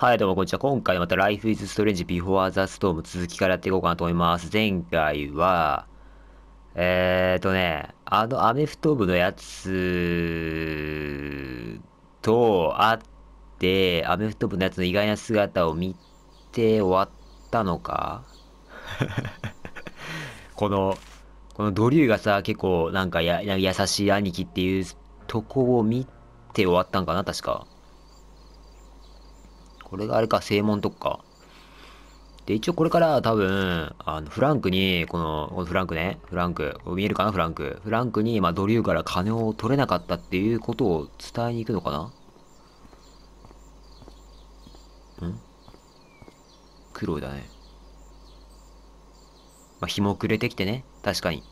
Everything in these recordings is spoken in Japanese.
はい、どうもこんにちは。今回また Life is Strange Before the Storm 続きからやっていこうかなと思います。前回は、アメフト部のやつと会って、アメフト部のやつの意外な姿を見て終わったのか。この、このドリューがさ、結構なんか優しい兄貴っていうとこを見て終わったんかな、確か。これがあれか、正門とか。で、一応これから多分、フランクに、このフランクね、フランク、見えるかなフランク。フランクに、ドリューから金を取れなかったっていうことを伝えに行くのかなんクロウだね。日も暮れてきてね。確かに。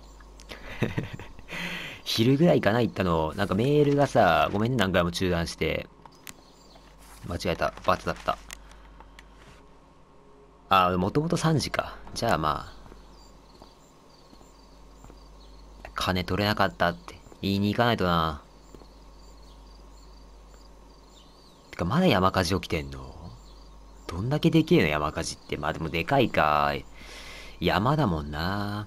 昼ぐらいかな行ったの。なんかメールがさ、ごめんね、何回も中断して。間違えた。罰だった。もともと3時か。じゃあ金取れなかったって言いに行かないとな。てか、まだ山火事起きてんの？どんだけでけえの山火事って。でもでかいか。山だもんな。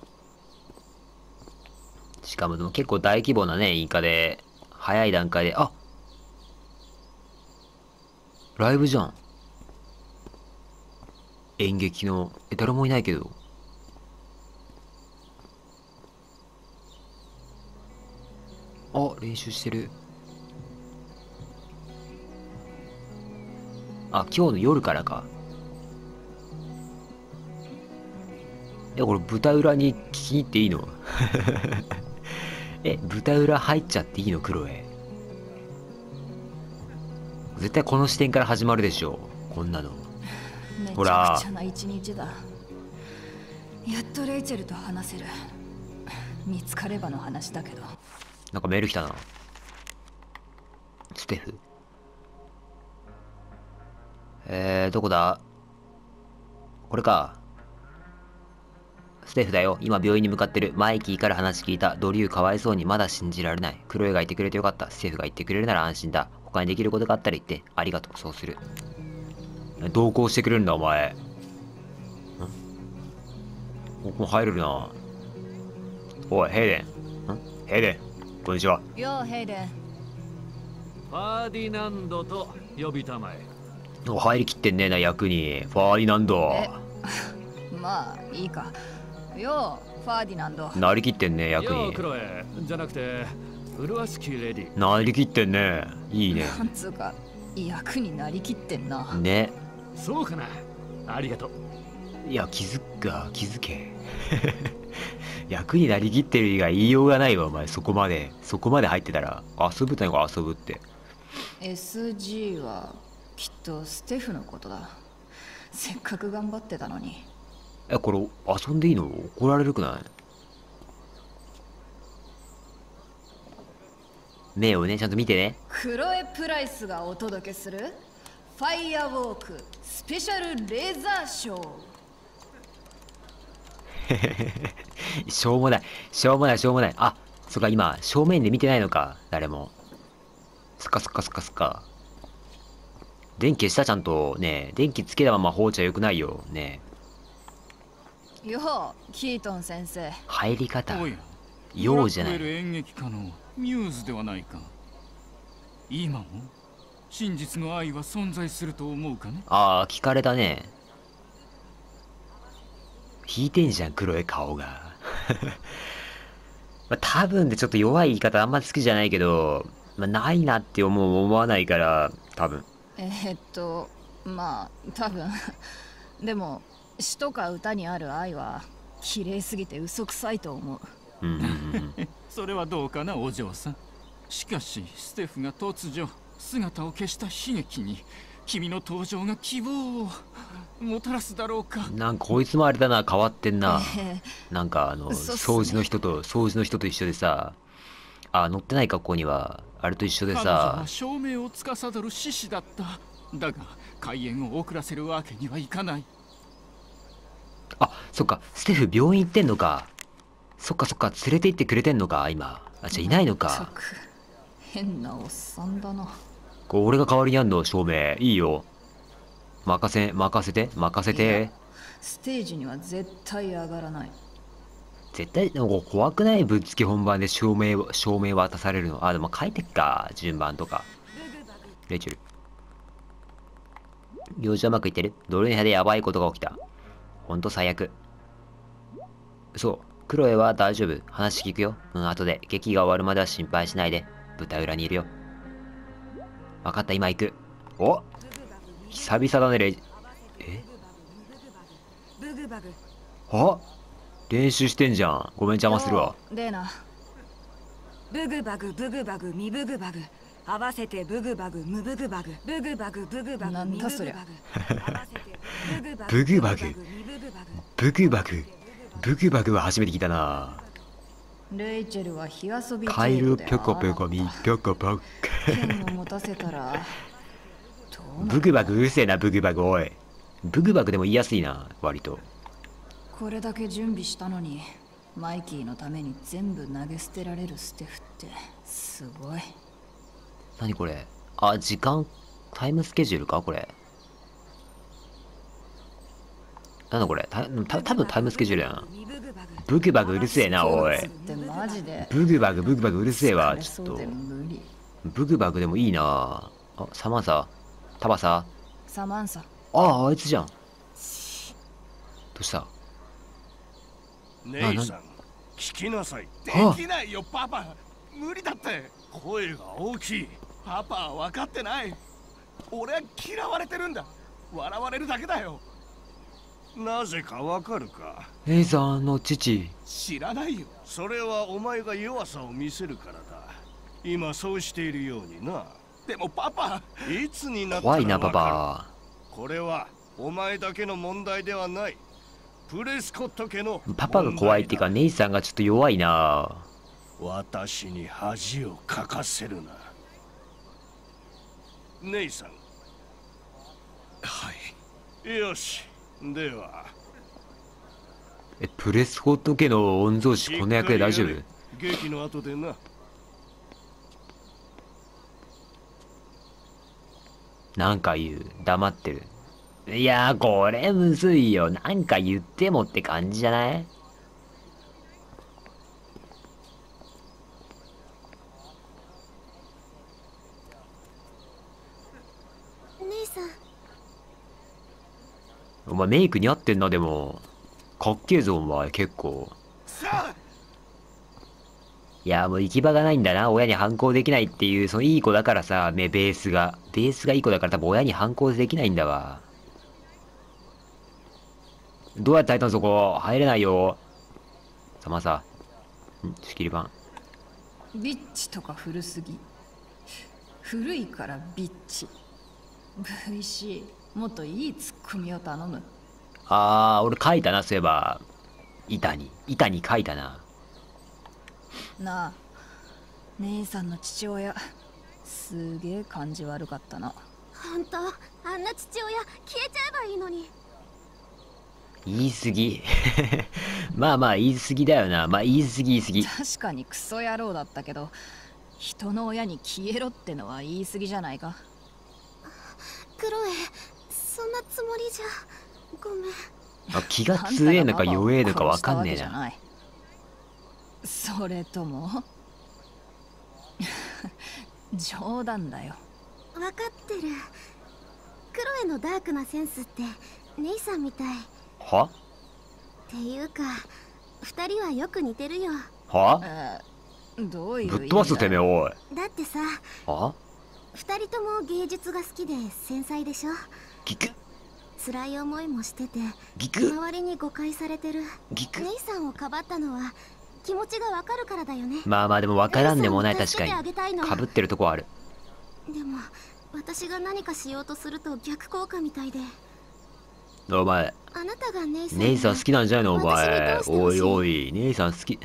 しかもでも結構大規模なね、インカで、早い段階で、ライブじゃん。演劇の、誰もいないけど。練習してる。今日の夜からか。これ舞台裏に聞きに行っていいの？舞台裏入っちゃっていいのクロエ？絶対この視点から始まるでしょ。こんなの。ほら。 めちゃくちゃな一日だ。やっとレイチェルと話せる。見つかればの話だけど。 なんかメール来たな。ステフ。どこだ？これか。ステフだよ。今病院に向かってる。マイキーから話聞いた。ドリューかわいそうにまだ信じられない。クロエがいてくれてよかった。ステフが言ってくれるなら安心だ。他にできることがあったら言って。ありがとう。そうする。同行してくれるんだ、お前。ここ入れるな。おい、ヘイデン。ヘイデン。こんにちは。 よう、ヘイデン。 ファーディナンドと呼びたまえ。 入りきってんねえな、役に。ファーディナンド。 まあ、いいか。よう、ファーディナンド。 なりきってんね、役に。 クロエじゃなくて、麗しきレディ。 なりきってんね。いいね。 なんつうか、役になりきってんな。 ね。 そうかな。ありがとう。 いや、気づけ。役になりきってる以外言いようがないわ、お前。そこまで入ってたら。遊ぶたのか遊ぶって。 SG は、きっとステフのことだ。せっかく頑張ってたのに。 これ、遊んでいいの？怒られるくない？目をね、ちゃんと見てね。 クロエプライスがお届けするファイアウォークスペシャルレーザーショー。 しょうもない。そっか、今、正面で見てないのか、誰も。そっか。電気消した？ちゃんと。ねえ、電気つけたまま放置は良くないよ。ねよう、キートン先生。 入り方。 おや、 ようじゃない。 演劇家のミューズではないか。今も真実の愛は存在すると思うかね。 聞かれたね。引いてんじゃん、黒い顔が。多分でちょっと弱い言い方あんま好きじゃないけど、ないなって思わないから、多分。 まあ、多分。でも、詩とか歌にある愛は、綺麗すぎて嘘くさいと思う。 それはどうかな、お嬢さん。しかし、ステフが突如、姿を消した悲劇に、君の登場が希望をもたらすだろうか。 なんかこいつもあれだな、変わってんな。なんか掃そうっすね除の人と一緒でさ、乗ってない格好には、あれと一緒で彼女はさ、 証明を司る獅子だった。だが、開演を遅らせるわけにはいかない。 そっか、ステフ病院行ってんのか。そっか、連れて行ってくれてんのか、今。じゃあいないのったか。 く変なおっさんだな。 俺が代わりにやんの、照明。いいよ。 任せていやステージには絶対上がらない。 絶対なんか怖くない？ぶっつけ本番で証明渡されるの。あ、でも書いてっか、順番とか。レイチェル、行事はうまくいってる？ドルネハでやばいことが起きた。ほんと最悪。そう、クロエは大丈夫。話聞くよ。後で。劇が終わるまでは心配しないで。舞台裏にいるよ。分かった、今行く。お、久々だね、レイ。あ、練習してんじゃん。ごめん邪魔するわ。 レーナ。 ブグバグブグバグミブグバグ合わせてブグバグムブグバグブグバグブグバグなんだそりゃ。 ブグバグブグバグブグバグは初めて聞いたな。 レイチェルは火遊びカイルピョコピョコミピョコポッ剣を持たせたらブグバグうるせえな。ブグバグ、おい。ブグバグでも言いやすいな、割と。 これだけ準備したのにマイキーのために全部投げ捨てられるステフってすごい。 何これ？あ、時間タイムスケジュールかこれ。なんだこれ？多分タイムスケジュールやな。ブグバグうるせえな、おい。 マジでブグバグうるせえわ。ちょっと無理。 ブグバグでもいいな。あ、サマンサ、タバサ。 サマンサ。 あいつじゃん。どうした？ 姉さん、聞きなさい。できないよ、パパ。無理だって。声が大きい。パパは分かってない。俺は嫌われてるんだ。笑われるだけだよ。なぜかわかるか？ レイさんの父。 知らないよ。それはお前が弱さを見せるからだ。今そうしているようにな。でもパパ、いつになったら怖いな、パパ。 これはお前だけの問題ではない。プレスコット家のパパが怖いっていうか、ネイさんがちょっと弱いな。 私に恥をかかせるな。ネイさん。はい。よし。では。 プレスコット家の御曹司この役で大丈夫？ 劇の後でな。 なんか言う。黙ってる。いやー、これむずいよ。なんか言ってもって感じじゃない？ 姉さん。 お前メイク似合ってんな、でも。かっけえぞ、お前、結構。いや、もう行き場がないんだな。親に反抗できないっていう、そのいい子だからさ、ベースがいい子だから多分親に反抗できないんだわ。どうやって入ったのそこ？入れないよ。さまさ。仕切り板。 ビッチとか古すぎ。古いからビッチ。VC、もっといいツッコミを頼む。 俺書いたな、そういえば。板に書いたな。 なあ、姉さんの父親すげえ感じ悪かったな。 本当、あんな父親消えちゃえばいいのに。 言い過ぎまあ言い過ぎだよな。言い過ぎ。 確かにクソ野郎だったけど、人の親に消えろってのは言い過ぎじゃないか。 クロエ、そんなつもりじゃ。ごめん。 気が強えのか弱えのかわかんねえな。 それとも冗談だよ。 分かってる。クロエのダークなセンスって姉さんみたい。 は？ っていうか二人はよく似てるよ。 は？ どういう意味だよ。 ぶっ飛ばすてめえ、おい。 だってさ、二人とも芸術が好きで繊細でしょ。 ギク。 辛い思いもしててギク。 周りに誤解されてる。 ギク。 姉さんをかばったのは気持ちがわかるからだよね。 でもわからんでもない。確かにかぶってるとこある。 でも私が何かしようとすると逆効果みたいで。 お前、 あなたが姉さん好きなんじゃないのお前。おい姉さん好き。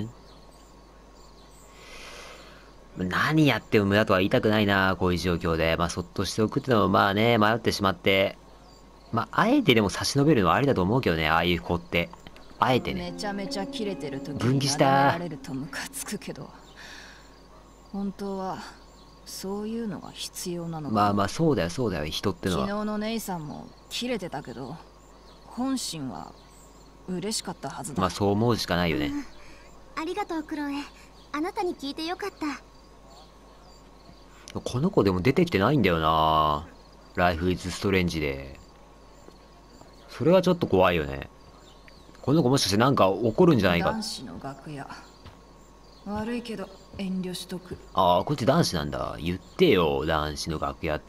何やっても無駄とは言いたくないな、こういう状況で。そっとしておくってのも迷ってしまって。あえてでも差し伸べるのはありだと思うけどね、ああいう子って。あえてね。 めちゃめちゃキレてる時分岐しになた。 られるとムカつくけど、本当はそういうのが必要なのか。 まあまあ、そうだよ、そうだよ、人っての昨日は。 の姉さんもキレてたけど、本心は嬉しかったはずだ。 まあ、そう思うしかないよね。 ありがとうクロエ。あなたに聞いてよかった。 この子でも出てきてないんだよな。ライフイズストレンジで。それはちょっと怖いよね。この子もしかしてなんか怒るんじゃないか。 男子の楽屋。悪いけど遠慮しとく。 ああ、こっち男子なんだ。言ってよ、男子の楽屋って。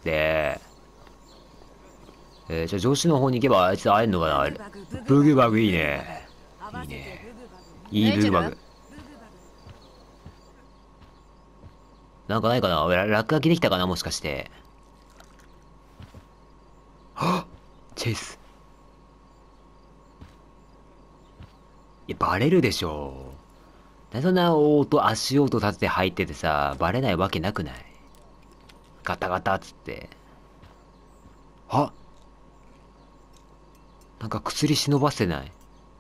じゃあ女子の方に行けばあいつ会えんのかな。ブグバグいいね。いいね。いいブグバグ。なんかないかな。落書きできたかな、もしかして。はっ、チェイス。いや、バレるでしょ。なそんな足音立てて入っててさ、バレないわけなくない？ガタガタっつって。あ、なんか薬忍ばせない？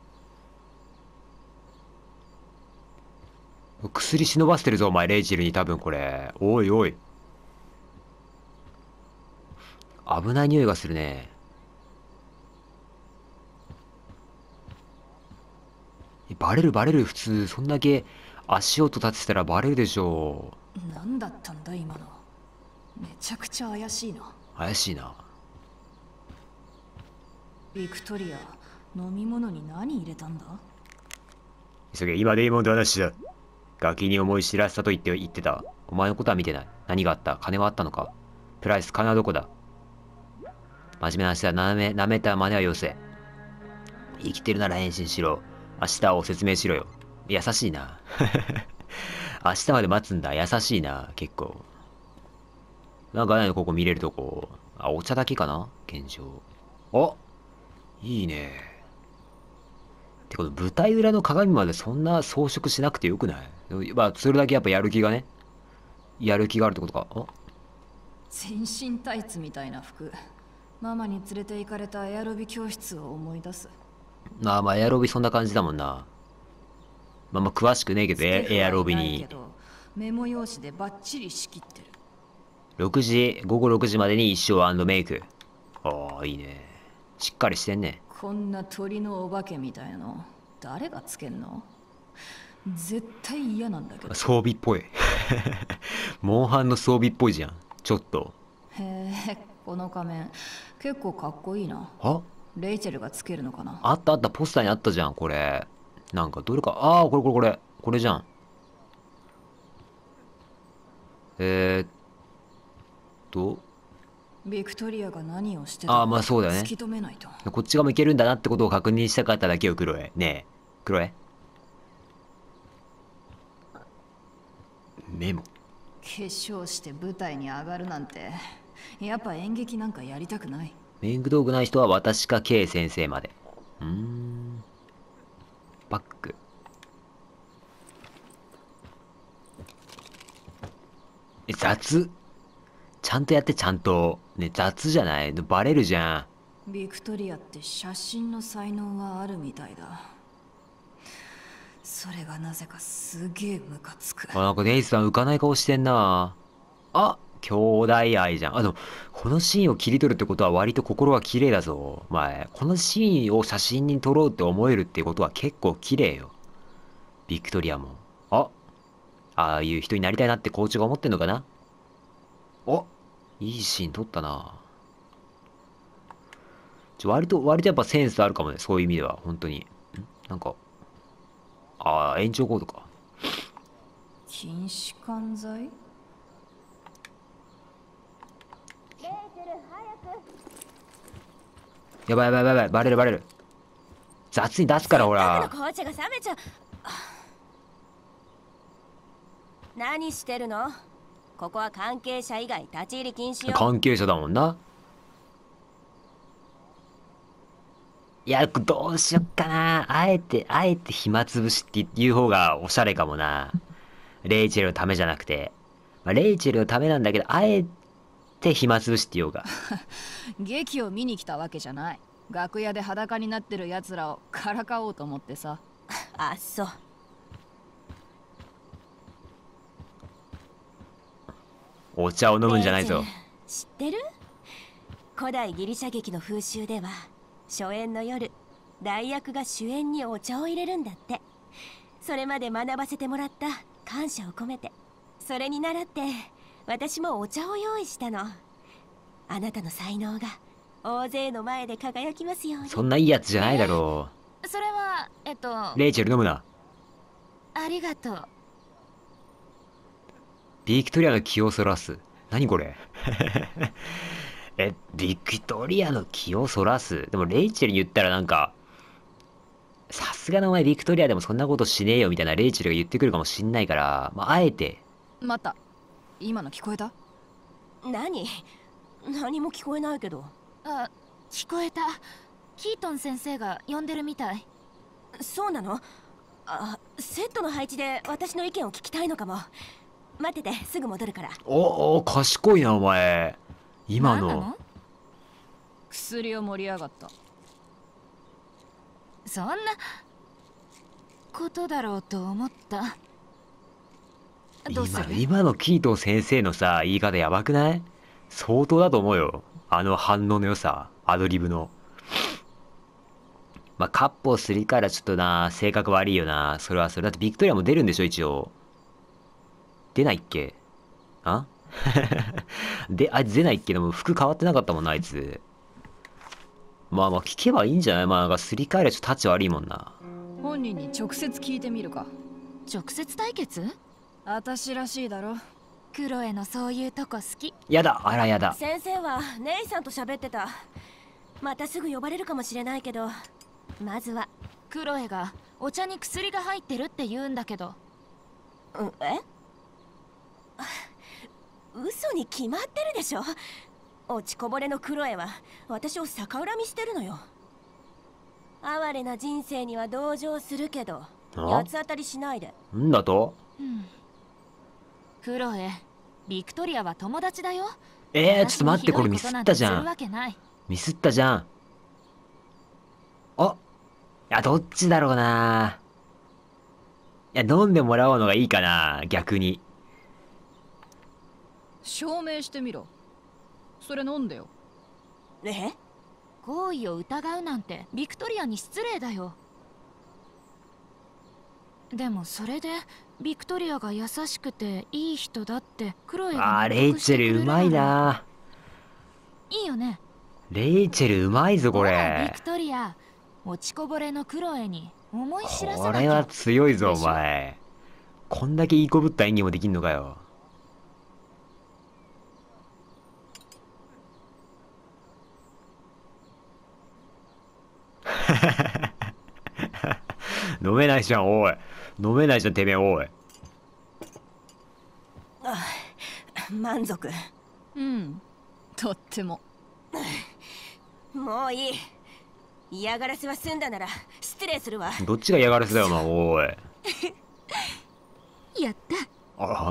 薬忍ばせてるぞ、お前、レイチェルに多分これ。おいおい。危ない匂いがするね。バレるバレる、普通。そんだけ足音立ててたらバレるでしょ何だったんだ今の。めちゃくちゃ怪しいな。 怪しいな。 ビクトリア、飲み物に何入れたんだ？ 急げ、今デイモンと話だ。ガキに思い知らせたと言ってた。お前のことは見てない。何があった？金はあったのか？プライス、金はどこだ？真面目な話だ。なめた真似はよせ。生きてるなら返信しろ。明日を説明しろよ。優しいな。明日まで待つんだ。優しいな、結構。なんかないのここ見れるとこ。あ、お茶だけかな現状。あ、いいね。てこの舞台裏の鏡までそんな装飾しなくてよくない？まあ、それだけやっぱやる気がね。やる気があるってことか。あ、 全身タイツみたいな服。ママに連れて行かれたエアロビ教室を思い出す。 まあ、エアロビそんな感じだもんな。まあ詳しくねえけど、エアロビに。 メモ用紙でバッチリ仕切ってる。 午後6時までに衣装&メイク。ああ、いいね。しっかりしてんね。 こんな鳥のお化けみたいの、誰がつけんの？絶対嫌なんだけど。 装備っぽい。モンハンの装備っぽいじゃん。ちょっと。 へえ、この仮面、結構かっこいいな。 あ、 レイチェルがつけるのかな？ あったあった、ポスターにあったじゃん、これ。なんか、どれか、ああ、これじゃん。 ビクトリアが何をしてたああ、まあそうだよね。 突き止めないと。 こっち側もいけるんだなってことを確認したかっただけよ、クロエ。ねえ、クロエ。メモ。 化粧して舞台に上がるなんて、やっぱ演劇なんかやりたくない。 メイク道具ない人は私か K 先生まで。バッグ。雑。ちゃんとやって、ちゃんと。ね、雑じゃない？バレるじゃん。ビクトリアって写真の才能があるみたいだ。それがなぜかすげえムカつく。 なんかネイスさん浮かない顔してんな。あ、兄弟愛じゃん。でも、このシーンを切り取るってことは割と心が綺麗だぞ。お前、このシーンを写真に撮ろうって思えるってことは結構綺麗よ。ビクトリアも。ああいう人になりたいなって校長が思ってんのかな。いいシーン撮ったな。割とやっぱセンスあるかもね。そういう意味では、本当に。なんか、延長コードか。 筋弛緩剤？ やばい、バレる。雑に出すから、ほら。 紅茶が冷めちゃう。何してるの？ここは関係者以外立ち入り禁止よ。 関係者だもんな。いや、どうしよっかな。あえて暇つぶしっていう方がおしゃれかもな。レイチェルのためじゃなくて。レイチェルのためなんだけど、あえて暇つぶしって言おうが。 劇を見に来たわけじゃない。楽屋で裸になってる奴らをからかおうと思ってさ。 あ、そう。 お茶を飲むんじゃないぞ。 知ってる？古代ギリシャ劇の風習では初演の夜、代役が主演にお茶を入れるんだって。それまで学ばせてもらった感謝を込めて、それに倣って私もお茶を用意したの。あなたの才能が大勢の前で輝きますように。 そんないいやつじゃないだろそれはう。レイチェル飲むな。 ありがとう。 ビクトリアの気をそらす。何これビクトリアの気をそらす。でもレイチェルに言ったらなんか、さすがのお前ビクトリアでもそんなことしねえよみたいなレイチェルが言ってくるかもしんないから、まあ、あえて。 待った。今の聞こえた？ 何も聞こえないけど。 あ、聞こえた。キートン先生が呼んでるみたい。 そうなの？セットの配置で私の意見を聞きたいのかも。待ってて、すぐ戻るから。 お、賢いなお前。今の薬を盛り上がった。そんなことだろうと思った。どうする？ 今のキートン先生のさ、言い方やばくない？相当だと思うよ。あの反応の良さ、アドリブの。まあ、カッポすりからちょっとな、性格悪いよな。それはそれ。だってビクトリアも出るんでしょ、一応。出ないっけ？あで、あいつ出ないっけ？でも服変わってなかったもんな、あいつ。まあ聞けばいいんじゃない？まあなんかすり替えるとタッチ悪いもんな。 本人に直接聞いてみるか。 直接対決？ 私らしいだろ。 クロエのそういうとこ好き。 やだ、あらやだ。 先生はネイさんと喋ってた。またすぐ呼ばれるかもしれないけど、まずはクロエがお茶に薬が入ってるって言うんだけど。 嘘に決まってるでしょ。落ちこぼれのクロエは私を逆恨みしてるのよ。哀れな人生には同情するけど、八つ当たりしないで。 んだと？ クロエ、ビクトリアは友達だよ。 ちょっと待って、これミスったじゃん。ミスったじゃん。いや、どっちだろうな。いや、飲んでもらおうのがいいかな、逆に。 証明してみろ。それ飲んでよ。 行為を疑うなんてビクトリアに失礼だよ。でもそれでビクトリアが優しくていい人だってクロエがレイチェルうまいな。 いいよね。 レイチェルうまいぞこれ。 ビクトリア、落ちこぼれのクロエに思い知らせなきゃ。 これは強いぞお前。こんだけいいこぶった演技もできんのかよ。飲めないじゃん、おい。飲めないじゃん、てめえ、おい。 満足。 とっても。 もういい。嫌がらせは済んだなら失礼するわ。 どっちが嫌がらせだよな、おい。 やった。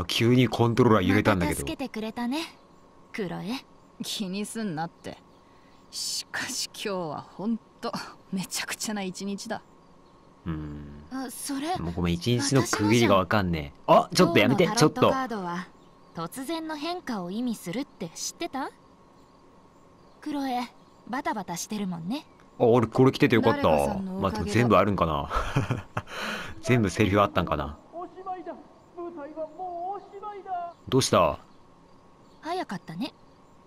急にコントローラー揺れたんだけど。 助けてくれたね、クロエ。 気にすんなって。しかし今日はほんとめちゃくちゃな一日だ。 それもうごめん、一日の区切りがわかんねえ。ちょっとやめて、ちょっと。 カードは突然の変化を意味するって知ってた？クロエ、バタバタしてるもんね。 俺これ着ててよかった。まあでも全部あるんかな。全部セリフあったんかな。どうした？ 早かったね。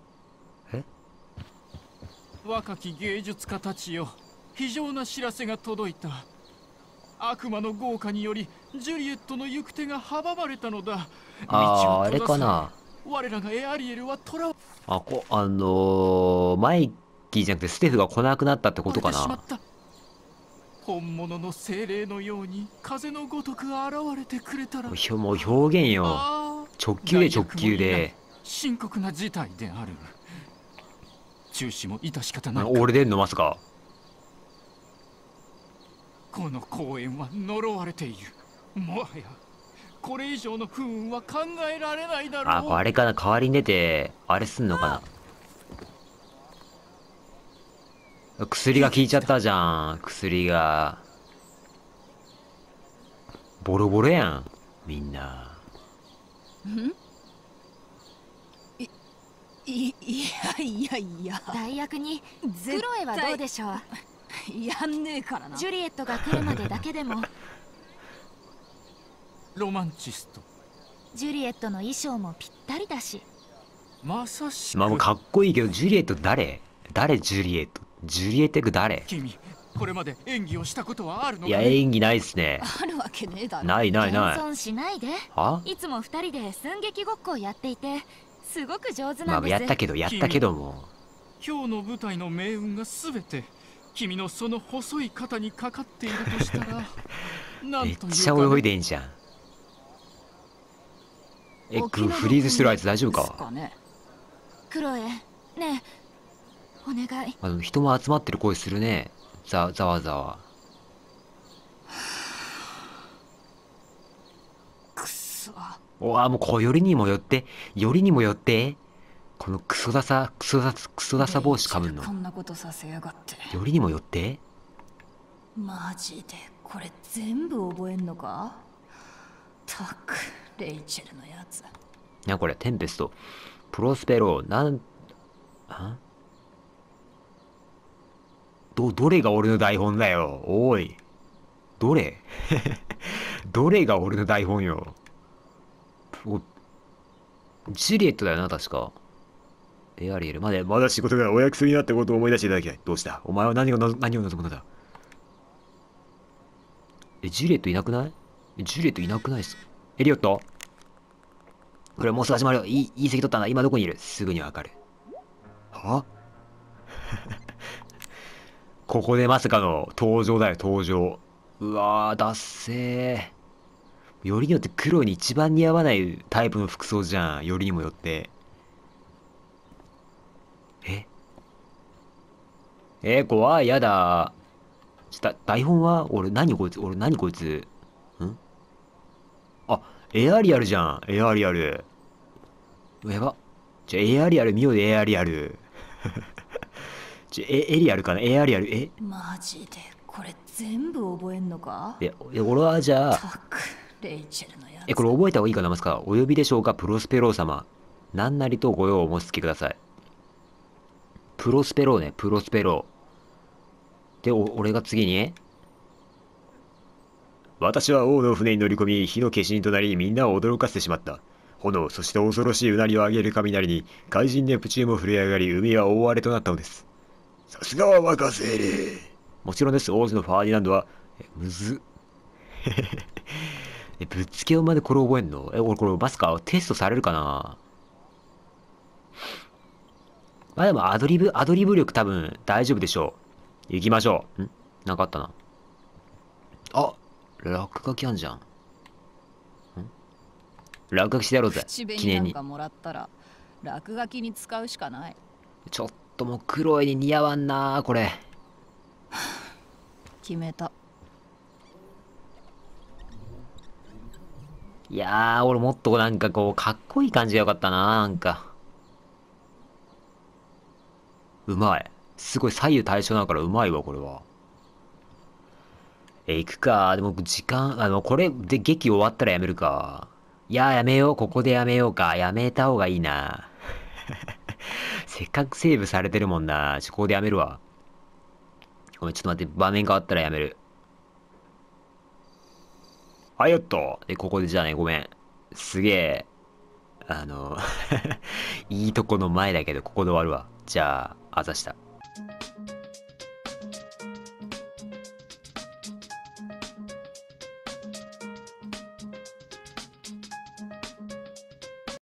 若き芸術家たちよ、非常な知らせが届いた。悪魔の豪華によりジュリエットの行く手が阻まれたのだ。 あれかな。 我らがエアリエルは捕らマイキーじゃなくてステフが来なくなったってことかな。 本物の精霊のように風のごとく現れてくれたら。 もう表現よ。直球で直球で。 深刻な事態である。中止も致し方ない。 俺でんのますか。 この公園は呪われている。もはやこれ以上の不運は考えられないだろう。 あれかな、代わりに出てあれすんのかな。薬が効いちゃったじゃん。薬がボロボロやんみんな。 いや代役にクロエはどうでしょう。 やんねえからな。 ジュリエットが来るまでだけでも。 ロマンチスト。 ジュリエットの衣装もぴったりだし。 まさしく。 まあもうかっこいいけど、ジュリエット誰ジュリエット。ジュリエット役誰？ 君、これまで演技をしたことはあるのか？ いや、演技ないっすね。 あるわけねえだろ。 ない。 謙遜しないで。 はいつも二人で寸劇ごっこをやっていて、すごく上手まあなんです。 やったけども。 今日の舞台の命運がすべて君のその細い肩にかかっているとしたらなんというか、ね、 めっちゃ泳いでんじゃん。フリーズしてるあいつ大丈夫か？ クロエ、ねえ、お願い。 人も集まってる声するね。ざわざわ。 くそ。 もうよりにもよって。このクソダサ帽子かぶんの。 こんなことさせやがって。 よりにもよって。 マジでこれ全部覚えんのか？たく、レイチェルのやつ。 これテンペスト、プロスペロ、どれが俺の台本だよ。おい、どれどれが俺の台本よ。ジュリエットだよな、確か。エアリエル、まだ仕事がお約束になったことを思い出していただきたい。どうした？お前は何を望むのだ？ジュリエットいなくない？ジュリエットいなくないっす。エリオット？これもうすぐ始まるよ。いい席取ったんだ。今どこにいる？すぐにわかる。はここでまさかの登場だよ、登場。うわー、だっせー。よりによって黒に一番似合わないタイプの服装じゃん。よりにもよって。怖い、やだ。台本は何こいつん？あ、エアリアルじゃん。エアリアル。やば。エアリアル見ようで、エアリアル。エリアルかな？エアリアル、 マジでこれ全部覚えんのか？ 俺はじゃあ、 たく、レイチェルのやつ。 これ覚えた方がいいかな、ますか？お呼びでしょうか、プロスペロー様。何なりとご用をお申し付けください。プロスペローね、プロスペロー。で、俺が次に、私は王の船に乗り込み、火の化身となり、みんなを驚かせてしまった。炎、そして恐ろしいうなりを上げる雷に、怪人ネプチューンも震え上がり、海は大荒れとなったのです。さすがは若精霊。もちろんです、王子のファーディナンドは、むずっ。ぶっつけをまでこれ覚えんの？これまさかテストされるかな？まあでもアドリブ力多分大丈夫でしょう。行きましょう。なんかあったな。あ、落書きあんじゃん。落書きしてやろうぜ。記念に。 もらったら落書きに使うしかない。 ちょっともう黒いに似合わんなこれ。 決めた。 いやー、俺もっとなんかこうかっこいい感じがよかったな。なんかうまい。すごい左右対称だからうまいわ、これは。行くか。でも時間、これで劇終わったらやめるか。いやー、やめよう。ここでやめようか。やめた方がいいな。せっかくセーブされてるもんな。ここでやめるわ。ごめん、ちょっと待って。場面変わったらやめる。はい、よっと。で、ここでじゃあね、ごめん。すげえ。いいとこの前だけど、ここで終わるわ。じゃあ、あざした。